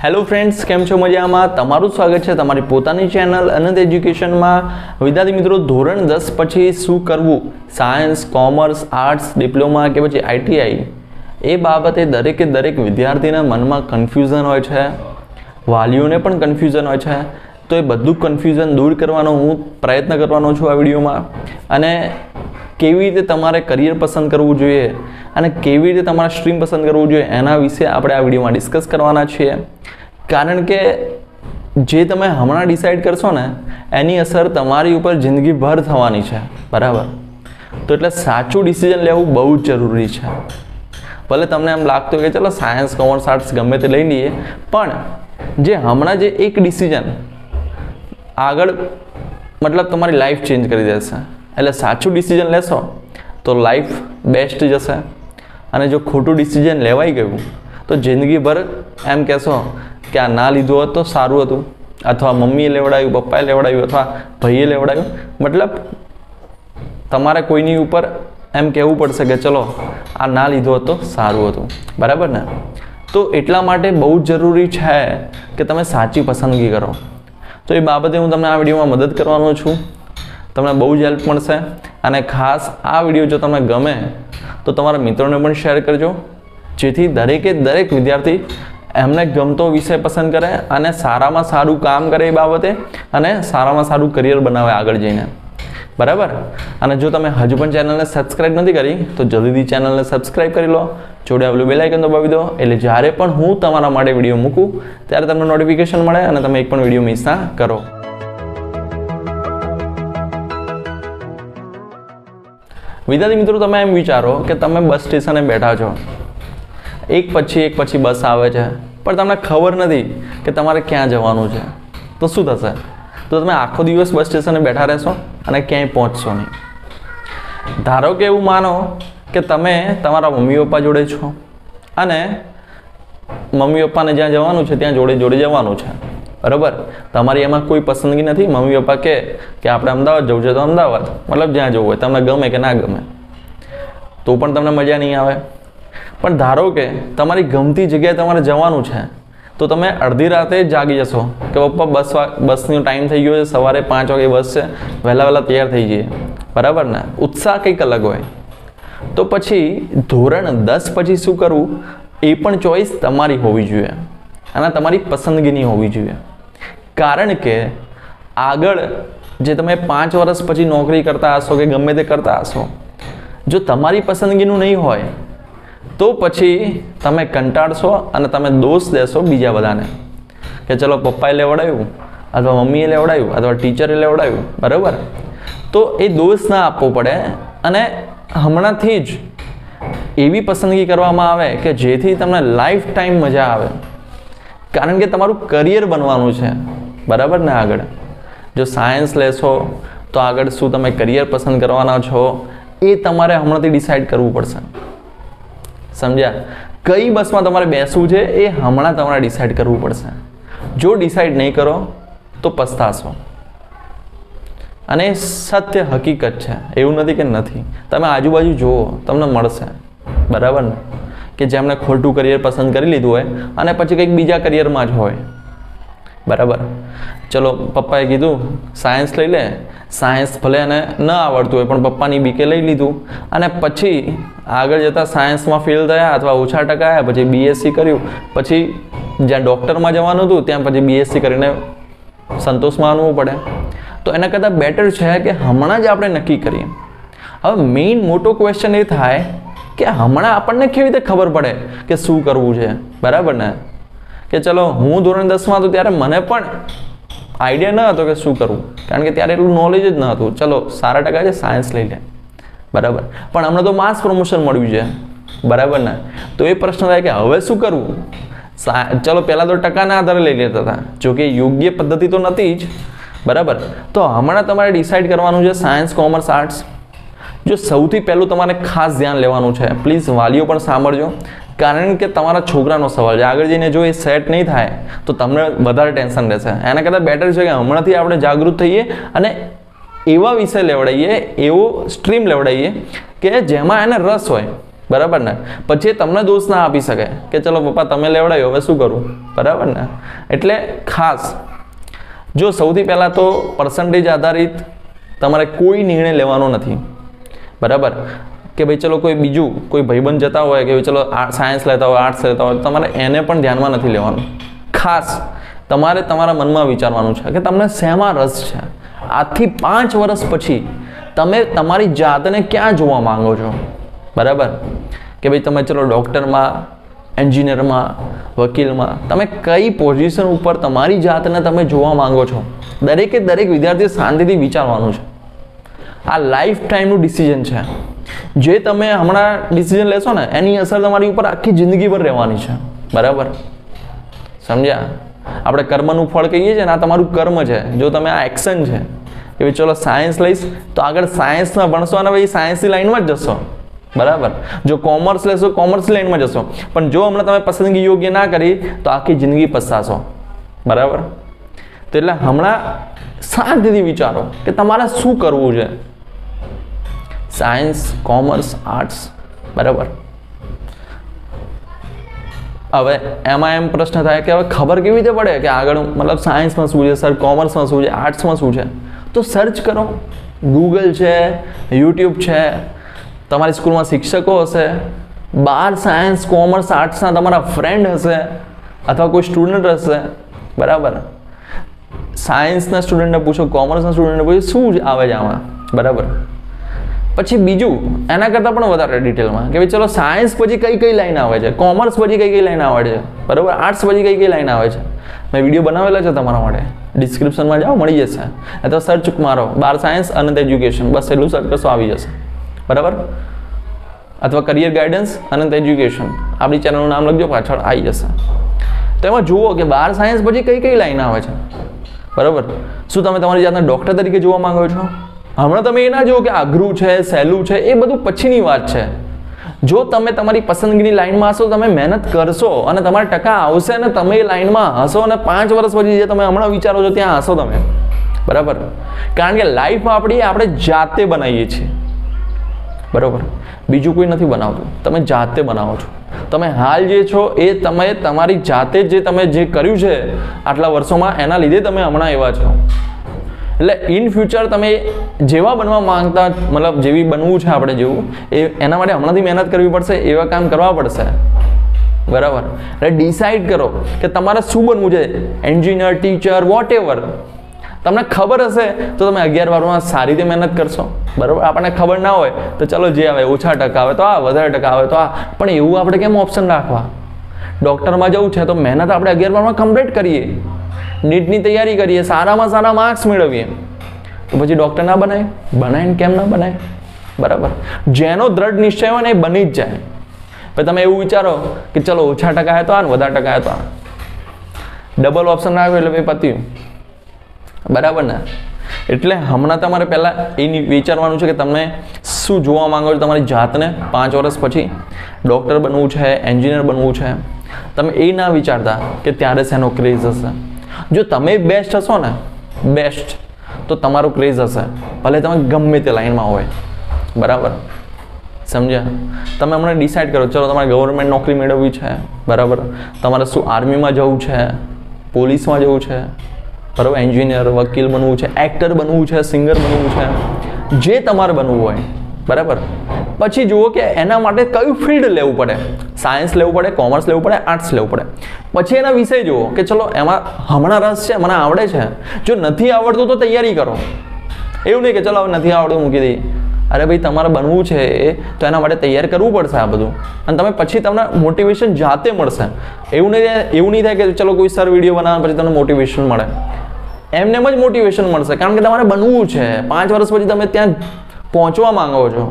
Hello friends, केम छो मजामां? तमारुं स्वागत है तमारी पोतानी चेनल अनंत एज्युकेशन में। विद्यार्थी मित्रों, धोरण 10 पछी शुं करवुं, सायन्स, कॉमर्स, आर्ट्स, डिप्लोमा के पछी आईटीआई, ए बाबते दरेके दरेक विद्यार्थीना मन में कन्फ्यूजन होय छे, वालीओने पण कन्फ्यूजन होय छे। तो ये बधुं कन्फ्यूजन दूर करवानो हूँ प्रयत्न करवानो छुं आ विडियोमां। अने केवी रीते तमारे करियर पसंद करवुं जोईए अने केवी रीते तमारे स्ट्रीम पसंद करवुं जोईए एना विषे आपणे आ विडियोमां डिस्कस करवाना छीए। कारण के जे तमे हमणां डिसाइड करशो ने एनी असर तमारी उपर जिंदगीभर थवानी छे, बराबर। तो एटले साचुं डिसिजन लेवुं बहु ज जरूरी छे। भले तमने एम लागतुं होय के चलो सायन्स, कॉमर्स, आर्ट्स गमे ते लई लीए, पण जे हमणां जे एक डिसिजन आगळ मतलब तमारी लाइफ चेन्ज करी देशे। एटले साचुं डिसिजन लेशो तो लाइफ बेस्ट जशे, अने जो खोटुं डिसिजन लेवाई गयुं तो जिंदगीभर एम कहेशो कि आ ना लीधुं होत तो सारुं हतुं, अथवा मम्मीए लेवडाव्युं, पप्पाए लेवडाव्युं, अथवा भाईए लेवडाव्युं। मतलब तमारे कोईनी उपर एम कहेवुं पड़शे कि चलो आ ना लीधुं होत तो सारुं हतुं, बराबर ने। तो एटला माटे बहु जरूरी छे कि तमे साची पसंदगी करो। तो ये बाबते हूँ तमने आ विडियोमां मदद करवानो छुं। तमने बहु ज हेल्प मळशे। अने खास आ विडियो जो तमने गमे तो तमारा मित्रोने पण शेर करजो, जेथी दरेके दरेक विद्यार्थी एमने गमतो विषय पसंद करे अने सारामां सारुं काम करे ए बाबते, अने सारामां सारुं करियर बनावे आगळ जईने, बराबर। अने जो तमे हजू पण चेनलने सब्सक्राइब नहीं करी तो जल्दी चेनलने सब्सक्राइब करी लो, जोड़े आवेલું બેલ આઇકન દબાવી દો, એટલે જ્યારે પણ હું તમારા માટે વિડિયો મૂકું ત્યારે તમને નોટિફિકેશન મળે અને તમે એક પણ વિડિયો મિસ ના કરો। विद्यार्थी मित्रों, તમે એમ વિચારો કે તમે બસ સ્ટેશને બેઠા છો, એક પછી બસ આવે છે, પણ તમને ખબર નથી કે તમારે ક્યાં જવાનું છે, તો શું થશે? તો તમે આખો દિવસ બસ સ્ટેશને બેઠા રહેશો અને ક્યાંય પહોંચશો નહીં। ધારો કે એવું માનો કે તમે તમારા મમ્મી પપ્પા જોડે છો અને મમ્મી પપ્પાને જ્યાં જવાનું છે ત્યાં જોડે જોડે જવાનું છે, બરાબર। તમારી એમાં કોઈ પસંદગી નથી। મમ્મી પપ્પા કે આપણે અમદાવાદ જવું છે તો અમદાવાદ, મતલબ જ્યાં જવું હોય, તમને ગમે કે ના ગમે તો પણ તમને મજા નહીં આવે। પણ ધારો કે તમારી ગમતી જગ્યાએ તમારે જવાનું છે તો તમે અડધી રાતે જાગી જશો કે પપ્પા બસનો ટાઈમ થઈ ગયો છે, સવારે 5 વાગે બસ છે, વહેલા તૈયાર થઈ જઈએ, બરાબર ને। ઉત્સાહ કંઈક અલગ હોય। તો પછી ધોરણ 10 પછી શું કરવું એ પણ ચોઈસ તમારી હોવી જોઈએ અને તમારી પસંદગીની હોવી જોઈએ। કારણ કે આગળ જે તમે 5 વર્ષ પછી નોકરી કરતા હશો કે ગમે તે કરતા હશો, જો તમારી પસંદગીનું નહીં હોય તો પછી તમે કંટાળશો અને તમે દોષ દેશો બીજા બધાને કે ચલો પપ્પાએ લેવડાવ્યું અથવા મમ્મીએ લેવડાવ્યું અથવા ટીચરે લેવડાવ્યું, બરાબર। તો એ દોષ ના આપવો પડે અને હમણાંથી જ એવી પસંદગી કરવામાં આવે કે જેથી તમને લાઈફ ટાઈમ મજા આવે। કારણ કે તમારું કરિયર બનવાનું છે, બરાબર ને। આગળ જો સાયન્સ લેશો તો આગળ શું તમે કરિયર પસંદ કરવાના છો એ તમારે હમણાંથી ડિસાઇડ કરવું પડશે, સમજ્યા? કઈ બસમાં તમારે બેસવું છે એ હમણાં તમારે ડિસાઇડ કરવું પડશે। જો ડિસાઇડ નહીં કરો તો પસ્તાશો। અને સત્ય હકીકત છે, એવું નથી કે નથી। તમે આજુબાજુ જુઓ, તમને મળશે, બરાબર ને, કે જેમણે ખોટું કરિયર પસંદ કરી લીધું હોય અને પછી કંઈક બીજા કરિયરમાં જ હોય, બરાબર। ચલો પપ્પાએ કીધું સાયન્સ લઈ લે, સાયન્સ ભલે એને ન આવડતું હોય પણ પપ્પાની બીકે લઈ લીધું અને પછી આગળ જતાં સાયન્સમાં ફેલ થયા અથવા ઓછા ટકા આવ્યા, પછી બીએસસી કર્યું, પછી જ્યાં ડૉક્ટરમાં જવાનું હતું ત્યાં પછી બીએસસી કરીને સંતોષ માનવું પડે। તો એના કરતાં બેટર છે કે હમણાં જ આપણે નક્કી કરીએ। હવે મેઇન મોટો ક્વેશ્ચન એ થાય કે હમણાં આપણને કેવી રીતે ખબર પડે કે શું કરવું છે, બરાબર ને। કે ચલો હું ધોરણ 10માં હતો ત્યારે મને પણ આઈડિયા ન હતો કે શું કરવું, કારણ કે ત્યારે એટલું નોલેજ જ ન હતું। ચલો સારા ટકા છે, સાયન્સ લઈ લે, બરાબર। પણ હમણાં તો માસ પ્રમોશન મળ્યું છે, બરાબર ને। તો એ પ્રશ્ન થાય કે હવે શું કરવું? ચલો પહેલાં તો ટકાના આધારે લઈ લેતા હતા, જોકે યોગ્ય પદ્ધતિ તો નથી જ, બરાબર। તો હમણાં તમારે ડિસાઇડ કરવાનું છે સાયન્સ, કોમર્સ, આર્ટ્સ। જો સૌથી પહેલું તમારે ખાસ ધ્યાન લેવાનું છે, પ્લીઝ વાલીઓ પણ સાંભળજો, કારણ કે તમારા છોકરાનો સવાલ છે। આગળ જઈને જો એ સેટ નહીં થાય તો તમને વધારે ટેન્શન રહેશે। એના કરતાં બેટર છે કે હમણાંથી આપણે જાગૃત થઈએ અને એવા વિષય લેવડાવીએ, એવો સ્ટ્રીમ લેવડાવીએ કે જેમાં એને રસ હોય, બરાબર ને? પછી તમને દોષ ના આપી શકે કે ચલો પપ્પા તમે લેવડાવ્યો, હવે શું કરું? બરાબર ને? એટલે ખાસ જો સૌથી પહેલાં તો પર્સન્ટેજ આધારિત તમારે કોઈ નિર્ણય લેવાનો નથી. બરાબર? કે ભાઈ ચલો કોઈ બીજું કોઈ ભાઈબંધ જતા હોય કે ભાઈ ચલો સાયન્સ લેતા હોય, આર્ટ્સ લેતા હોય, તમારે એને પણ ધ્યાનમાં નથી લેવાનું. ખાસ તમારે તમારા મનમાં વિચારવાનું છે કે તમને શેમાં રસ છે. આજથી 5 વર્ષ પછી તમે તમારી જાતને ક્યાં જોવા માંગો છો? બરાબર? કે ભાઈ તમે ચલો ડૉક્ટરમાં, એન્જિનિયરમાં, વકીલમાં, તમે કઈ પોઝિશન ઉપર તમારી જાતને તમે જોવા માંગો છો? દરેકે દરેક વિદ્યાર્થીએ શાંતિથી વિચારવાનું છે. આ લાઈફ ટાઈમનું ડિસિઝન છે. જે તમે હમણાં ડિસિઝન લેશો ને એની અસર તમારી ઉપર આખી જિંદગી પર રહેવાની છે. બરાબર? સમજ્યા? આપણે કર્મનું ફળ કહીએ છીએ ને, આ તમારું કર્મ છે. જો તમે આ એક્શન છે કે ભાઈ ચલો સાયન્સ લઈશ તો આગળ સાયન્સમાં ભણશો અને ભાઈ સાયન્સની લાઈનમાં જ જશો. બરાબર? જો કોમર્સ લેશો કોમર્સ લાઈનમાં જશો. પણ જો હમણાં તમે પસંદગી યોગ્ય ના કરી તો આખી જિંદગી પસ્તાશો. બરાબર? તો એટલે હમણાં શાંતિથી વિચારો કે તમારે શું કરવું છે. Science, commerce, arts. બરાબર? હવે એમાં એમ પ્રશ્ન થાય કે હવે ખબર કેવી રીતે પડે કે આગળ મતલબ સાયન્સમાં શું છે સર, કોમર્સમાં શું છે, આર્ટ્સમાં શું છે? તો સર્ચ કરો. ગૂગલ છે, યુટ્યુબ છે, તમારી સ્કૂલમાં શિક્ષકો હશે, બહાર સાયન્સ, કોમર્સ, આર્ટ્સના તમારા ફ્રેન્ડ હશે અથવા કોઈ સ્ટુડન્ટ હશે. બરાબર? સાયન્સના સ્ટુડન્ટને પૂછો, કોમર્સના સ્ટુડન્ટને પૂછો શું આવે છે આમાં. બરાબર? પછી બીજું એના કરતાં પણ વધારે ડિટેલમાં કે ભાઈ ચલો સાયન્સ પછી કઈ કઈ લાઈન આવે છે, કોમર્સ પછી કઈ કઈ લાઈન આવે છે, બરાબર, આર્ટ્સ પછી કઈ કઈ લાઈન આવે છે. મેં વિડીયો બનાવેલા છે તમારા માટે, ડિસ્ક્રિપ્શનમાં જાઓ મળી જશે. અથવા સર્ચ મારો 12 સાયન્સ અનંત એજ્યુકેશન, બસ એટલું સર્ચ કરશો આવી જશે. બરાબર? અથવા કરિયર ગાઈડન્સ અનંત એજ્યુકેશન, આપણી ચેનલનું નામ લખજો, પાછળ આવી જશે. તો એમાં જુઓ કે 12 સાયન્સ પછી કઈ કઈ લાઈન આવે છે. બરાબર? શું તમે તમારી જાતને ડૉક્ટર તરીકે જોવા માંગો છો? હમણાં તમે એ ના જુઓ કે અઘરું છે, સહેલું છે, એ બધું પછીની વાત છે. જો તમે તમારી પસંદગીની લાઈનમાં હશો, તમે મહેનત કરશો અને તમારા ટકા આવશે અને તમે એ લાઈનમાં હશો અને 5 વર્ષ પછી જે તમે હમણાં વિચારો છો ત્યાં હશો તમે. બરાબર? કારણ કે લાઈફ આપણી આપણે જાતે બનાવીએ છીએ. બરાબર? બીજું કોઈ નથી બનાવતું, તમે જાતે બનાવો છો. તમે હાલ જે છો એ તમે તમારી જાતે જે તમે જે કર્યું છે આટલા વર્ષોમાં એના લીધે તમે હમણાં એવા છો. એટલે ઇન ફ્યુચર તમે જેવા બનવા માંગતા મતલબ જેવી બનવું છે આપણે જેવું એના માટે હમણાંથી મહેનત કરવી પડશે, એવા કામ કરવા પડશે. બરાબર? એટલે ડિસાઈડ કરો કે તમારે શું બનવું છે. Engineer, teacher, whatever. તમને ખબર હશે તો તમે 11 બારમાં સારી રીતે મહેનત કરશો. બરાબર? આપણને ખબર ના હોય તો ચલો જે આવે, ઓછા ટકા આવે તો આ, વધારે ટકા આવે તો આ. પણ એવું આપણે કેમ ઓપ્શન રાખવા? ડૉક્ટરમાં જવું છે તો મહેનત આપણે 11 બારમાં કમ્પ્લીટ કરીએ, નીટની તૈયારી કરીએ, સારામાં સારા માર્ક્સ મેળવીએ, તો પછી ડૉક્ટર ના બનાય? બનાય કેમ ના બનાય? બરાબર? જેનો દ્રઢ નિશ્ચય હોય ને એ બની જ જાય. પછી તમે એવું વિચારો કે ચલો ઓછા ટકા આવે તો આ, વધારે ટકા આવે તો આ, ડબલ ઓપ્શન રાખ્યો એટલે ભાઈ પત્યું. બરાબર ને? એટલે હમણાં તમારે પહેલાં એ વિચારવાનું છે કે તમે શું જોવા માંગો છો તમારી જાતને 5 વર્ષ પછી. ડૉક્ટર બનવું છે, એન્જિનિયર બનવું છે. તમે એ ના વિચારતા કે ત્યારે શેનો ક્રેઝ હશે. જો તમે બેસ્ટ હશો ને, બેસ્ટ, તો તમારું ક્રેઝ હશે ભલે તમે ગમે તે લાઈનમાં હોય. બરાબર? સમજ્યા? તમે હમણાં ડિસાઈડ કરો, ચલો તમારે ગવર્મેન્ટ નોકરી મેળવવી છે. બરાબર? તમારે શું આર્મીમાં જવું છે, પોલીસમાં જવું છે, બરાબર, એન્જિનિયર, વકીલ બનવું છે, એક્ટર બનવું છે, સિંગર બનવું છે, જે તમારે બનવું હોય. બરાબર? પછી જુઓ કે એના માટે કયું ફિલ્ડ લેવું પડે. સાયન્સ લેવું પડે, કોમર્સ લેવું પડે, આર્ટ્સ લેવું પડે. પછી એના વિષય જુઓ કે ચલો એમાં હમણાં રસ છે, મને આવડે છે. જો નથી આવડતું તો તૈયારી કરો. એવું નહીં કે ચલો હવે નથી આવડતું મૂકી દઈએ. અરે ભાઈ તમારે બનવું છે તો એના માટે તૈયાર કરવું પડશે આ બધું. અને તમે પછી તમને મોટિવેશન જાતે મળશે. એવું નહીં થાય કે ચલો કોઈ સર વિડીયો બનાવે પછી તમને મોટિવેશન મળે. એમને જ મોટિવેશન મળશે કારણ કે તમારે બનવું છે. 5 વર્ષ પછી તમે ત્યાં પહોંચવા માંગો છો.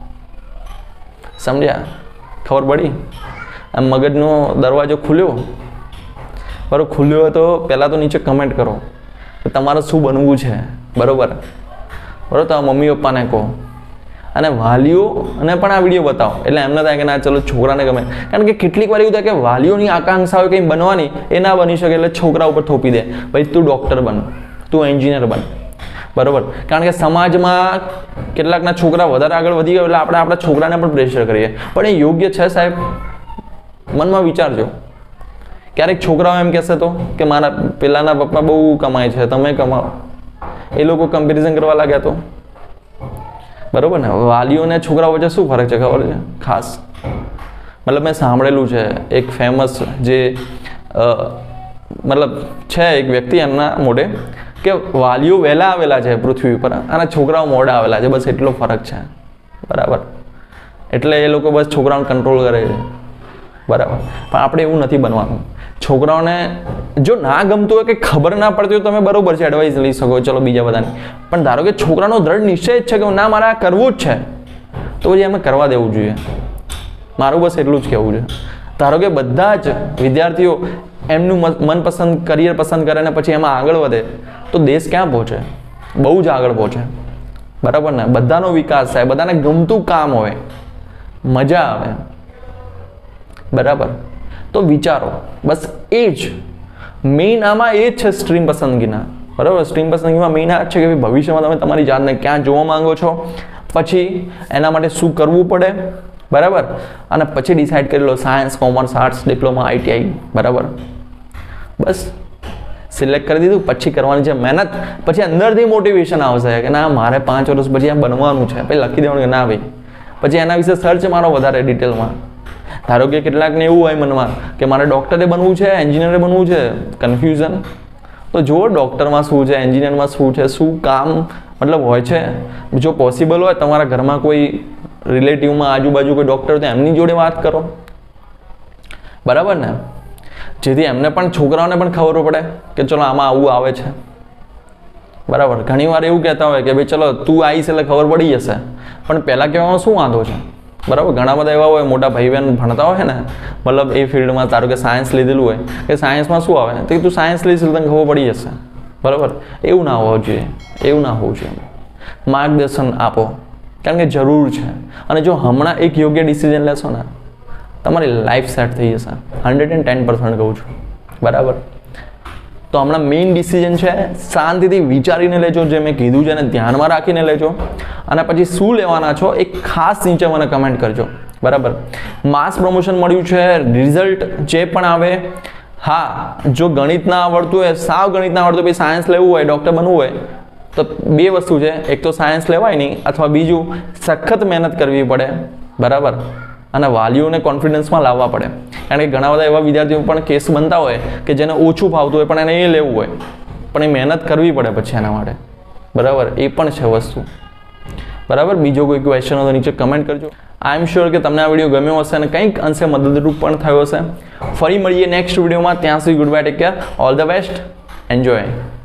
સમજ્યા? ખબર પડી? આમ મગજનો દરવાજો ખુલ્યો. બરાબર? ખુલ્યો હોય તો પહેલાં તો નીચે કમેન્ટ કરો કે તમારે શું બનવું છે. બરાબર? બરાબર? તો મમ્મી પપ્પાને કહો અને વાલીઓને પણ આ વિડીયો બતાવો એટલે એમને થાય કે ના ચલો છોકરાને ગમે. કારણ કે કેટલીક વાર એવું થાય કે વાલીઓની આકાંક્ષા હોય કંઈ બનવાની, એ ના બની શકે એટલે છોકરા ઉપર થોપી દે, ભાઈ તું ડૉક્ટર બન, તું એન્જિનિયર બન. બરાબર, કારણ કે સમાજમાં કેટલાકના છોકરા વધારે આગળ વધી ગયા એટલે આપણે આપણા છોકરાને પણ પ્રેશર કરીએ, પણ એ યોગ્ય છે સાહેબ? મનમાં વિચારજો. ક્યારેક છોકરાઓ એમ કહેશે તો કે મારા પેલાના પપ્પા બહુ કમાય છે, તમે કમાઓ, એ લોકો કમ્પેરિઝન કરવા લાગ્યા તો બરાબર ને. વાલીઓ અને છોકરાઓ વચ્ચે શું ફરક છે ખબર છે ખાસ? મતલબ મેં સાંભળેલું છે એક ફેમસ જે મતલબ છે એક વ્યક્તિ એમના મોઢે કે વાલીઓ વહેલા આવેલા છે પૃથ્વી ઉપર અને છોકરાઓ મોડા આવેલા છે, બસ એટલો ફરક છે. બરાબર, એટલે એ લોકો બસ છોકરાઓને કંટ્રોલ કરે છે. બરાબર, પણ આપણે એવું નથી બનવાનું. છોકરાઓને જો ના ગમતું હોય કે ખબર ના પડતી હોય તમે બરોબર છે એડવાઇસ લઈ શકો, ચલો બીજા બધાની, પણ ધારો કે છોકરાનો દ્રઢ નિશ્ચય જ છે કે ના મારે આ કરવું જ છે, તો પછી એમને કરવા દેવું જોઈએ. મારું બસ એટલું જ કહેવું છે. ધારો કે બધા જ વિદ્યાર્થીઓ એમનું મનપસંદ કરિયર પસંદ કરે ને પછી એમાં આગળ વધે તો દેશ ક્યાં પહોંચે? બહુ જ આગળ પહોંચે. બરાબર ને. બધાનો વિકાસ થાય, બધાને ગમતું કામ હોય, મજા આવે. બરાબર, તો વિચારો બસ એ જ મેઇન આમાં એ જ છે સ્ટ્રીમ પસંદગીના. બરાબર, સ્ટ્રીમ પસંદગીમાં મેઇન આ જ છે કે ભવિષ્યમાં તમે તમારી જાતને ક્યાં જોવા માંગો છો, પછી એના માટે શું કરવું પડે. બરાબર, અને પછી ડિસાઇડ કરી લો science, commerce, arts, diploma, ITI. બરાબર, બસ સિલેક્ટ કરી દીધું, પછી કરવાની છે મહેનત. પછી અંદરથી મોટિવેશન આવશે કે ના મારે 5 વર્ષ પછી આ બનવાનું છે, પછી લખી દેવાનું કે ના ભાઈ, પછી એના વિશે સર્ચ મારો વધારે ડિટેલમાં. ધારો કે કેટલાકને એવું હોય મનમાં કે મારે ડૉક્ટરે બનવું છે, એન્જિનિયરે બનવું છે, કન્ફ્યુઝન. તો જુઓ ડૉક્ટરમાં શું છે, એન્જિનિયરમાં શું છે, શું કામ મતલબ હોય છે. જો પોસિબલ હોય તમારા ઘરમાં કોઈ રિલેટિવમાં આજુબાજુ કોઈ ડૉક્ટર તો એમની જોડે વાત કરો. બરાબર ને, જેથી એમને પણ છોકરાઓને પણ ખબર પડે કે ચલો આમાં આવું આવે છે. બરાબર, ઘણી વાર એવું કહેતા હોય કે ભાઈ ચલો તું આવીશ એટલે ખબર પડી જશે, પણ પહેલાં કહેવામાં શું વાંધો છે. બરાબર, ઘણા બધા એવા હોય મોટા ભાઈ બહેન ભણતા હોય ને, મતલબ એ ફિલ્ડમાં તારું કે સાયન્સ લીધેલું હોય કે સાયન્સમાં શું આવે તો તું સાયન્સ લઈશ એટલે તને ખબર પડી જશે. બરાબર, એવું ના હોવું જોઈએ, એવું ના હોવું જોઈએ. માર્ગદર્શન આપો, કારણ કે જરૂર છે. અને જો હમણાં એક યોગ્ય ડિસિઝન લેશો ને તમારી લાઈફ સેટ થઈ જશે. 110% કહું છું. બરાબર, તો હમણાં મેઇન ડિસિઝન છે શાંતિથી વિચારીને લેજો, જે મેં કીધું છે એને ધ્યાનમાં રાખીને લેજો, અને પછી શું લેવાના છો એક ખાસ નીચે મને કમેન્ટ કરજો. બરાબર, માસ પ્રમોશન મળ્યું છે, રિઝલ્ટ જે પણ આવે. હા, જો ગણિત ના આવડતું હોય, સાવ ગણિત ના આવડતું હોય, સાયન્સ લેવું હોય, ડૉક્ટર બનવું હોય તો બે વસ્તુ છે, એક તો સાયન્સ લેવાય નહીં, અથવા બીજું સખત મહેનત કરવી પડે. બરાબર, અને વાલીઓને કોન્ફિડન્સમાં લાવવા પડે. કારણ કે ઘણા બધા એવા વિદ્યાર્થીઓ પણ કેસ બનતા હોય કે જેને ઓછું ફાવતું હોય પણ એને એ લેવું હોય, પણ એ મહેનત કરવી પડે પછી એના માટે. બરાબર, એ પણ છે વસ્તુ. બરાબર, બીજો કોઈ ક્વેશ્ચન હોય તો નીચે કમેન્ટ કરજો. આઈ એમ શ્યોર કે તમને આ વિડીયો ગમ્યો હશે અને કંઈક અંશે મદદરૂપ પણ થયો હશે. ફરી મળીએ નેક્સ્ટ વિડીયોમાં. ત્યાં સુધી good bye, take care, all the best, enjoy.